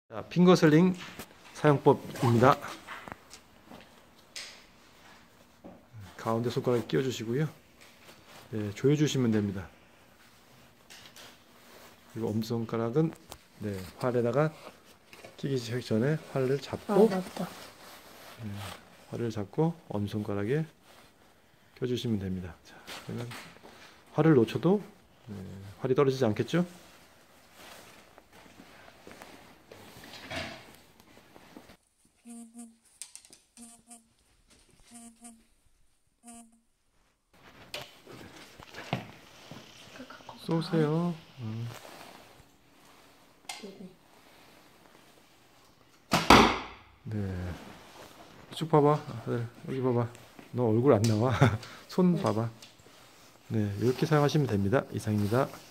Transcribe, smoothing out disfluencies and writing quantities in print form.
자, 핑거슬링 사용법입니다. 가운데 손가락 끼워주시고요. 네, 조여주시면 됩니다. 그리고 엄지손가락은 활에다가 끼기 전에 활을 잡고, 맞다. 활을 잡고 엄지손가락에 껴주시면 됩니다. 자, 그러면 활을 놓쳐도 활이 떨어지지 않겠죠? 쏘세요. 네. 쭉 봐봐. 아들, 여기 봐봐. 너 얼굴 안 나와. 손 봐봐. 네, 이렇게 사용하시면 됩니다. 이상입니다.